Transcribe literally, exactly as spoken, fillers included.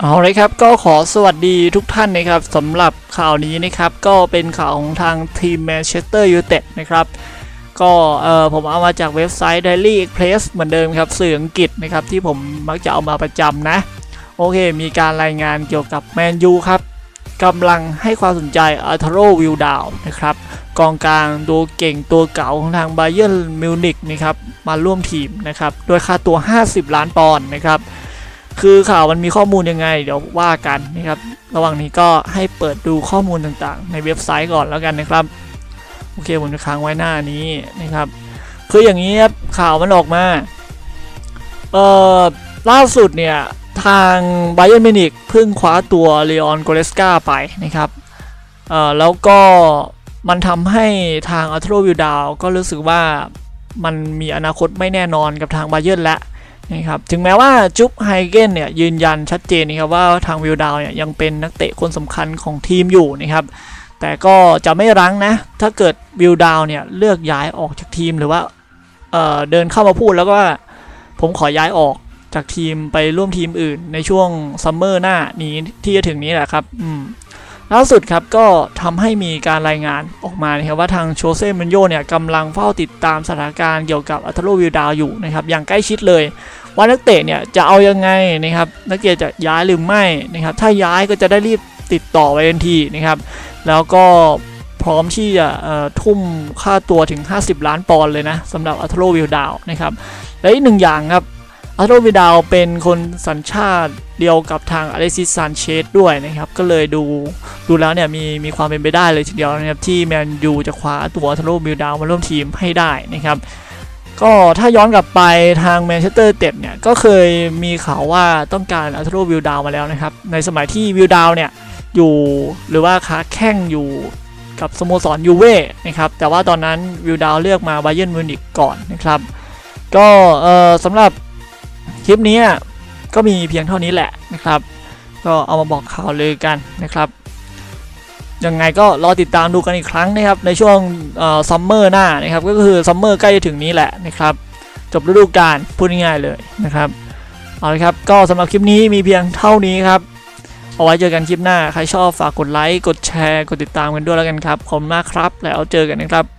เอาเลยครับก็ขอสวัสดีทุกท่านนะครับสำหรับข่าวนี้นะครับก็เป็นข่าวของทางทีมแมนเชสเตอร์ยูไนเต็ดนะครับก็เอ่อผมเอามาจากเว็บไซต์ Daily Express เหมือนเดิมครับสื่ออังกฤษนะครับที่ผมมักจะเอามาประจำนะโอเคมีการรายงานเกี่ยวกับแมนยูครับกำลังให้ความสนใจอาร์เทโรวิลดาวนะครับกองกลางตัวเก่งตัวเก่าของทางไบเยิร์นมิวนิกนะครับมาร่วมทีมนะครับโดยค่าตัวห้าสิบล้านปอนด์นะครับคือข่าวมันมีข้อมูลยังไงเดี๋ยวว่ากันนะครับระหว่างนี้ก็ให้เปิดดูข้อมูลต่างๆในเว็บไซต์ก่อนแล้วกันนะครับโอเคผมจะค้างไว้หน้านี้นะครับคืออย่างนี้ครับข่าวมันออกมาเอ่อล่าสุดเนี่ยทางไบเยิร์นมิวนิกเพิ่งคว้าตัวเลออนโกเรสกาไปนะครับเอ่อแล้วก็มันทำให้ทางอาร์เทโรวิลดาวก็รู้สึกว่ามันมีอนาคตไม่แน่นอนกับทางไบเยิร์นแล้วนะครับถึงแม้ว่าจุ๊บไฮเกนเนี่ยยืนยันชัดเจนนะครับว่าทางวิลดาวเนี่ยยังเป็นนักเตะคนสำคัญของทีมอยู่นะครับแต่ก็จะไม่รั้งนะถ้าเกิดวิลดาวเนี่ยเลือกย้ายออกจากทีมหรือว่า เอ่อ เดินเข้ามาพูดแล้วก็ว่าผมขอย้ายออกจากทีมไปร่วมทีมอื่นในช่วงซัมเมอร์หน้านี้ที่จะถึงนี้แหละครับอืมล่าสุดครับก็ทำให้มีการรายงานออกมานะครับว่าทางโชเซ่มูรินโญ่เนี่ยกำลังเฝ้าติดตามสถานการณ์เกี่ยวกับอาร์เทโรวิลดาวอยู่นะครับอย่างใกล้ชิดเลยว่านักเตะเนี่ยจะเอายังไงนะครับนักเตะจะย้ายหรือไม่นะครับถ้าย้ายก็จะได้รีบติดต่อไว้ทันทีนะครับแล้วก็พร้อมที่จะทุ่มค่าตัวถึงห้าสิบล้านปอนด์เลยนะสำหรับอาร์เทโรวิลดาวนะครับและอีกหนึ่งอย่างครับอาร์เทโรวิลดาวเป็นคนสัญชาติเดียวกับทางอเล็กซิส ซานเชสด้วยนะครับก็เลยดูดูแล้วเนี่ยมีมีความเป็นไปได้เลยทีเดียวนะครับที่แมนยูจะคว้าตัวอาร์เทโรวิลดาวมาร่วมทีมให้ได้นะครับก็ถ้าย้อนกลับไปทางแมนเชสเตอร์ยูไนเต็ดเนี่ยก็เคยมีข่าวว่าต้องการอาร์เทโรวิลดาวมาแล้วนะครับในสมัยที่วิลดาวเนี่ยอยู่หรือว่าค้าแข่งอยู่กับสโมสรยูเว่นะครับแต่ว่าตอนนั้นวิลดาวเลือกมาไบเยิร์นมิวนิกก่อนนะครับก็เอ่อสำหรับคลิปนี้ก็มีเพียงเท่านี้แหละนะครับก็เอามาบอกข่าวเลยกันนะครับยังไงก็รอติดตามดูกันอีกครั้งนะครับในช่วงซัมเมอร์หน้านะครับก็คือซัมเมอร์ใกล้จะถึงนี้แหละนะครับจบฤดูกาลพูดง่ายๆเลยนะครับเอาละครับก็สำหรับคลิปนี้มีเพียงเท่านี้ครับเอาไว้เจอกันคลิปหน้าใครชอบฝากกดไลค์กดแชร์กดติดตามกันด้วยแล้วกันครับขอบคุณมากครับแล้วเจอกันนะครับ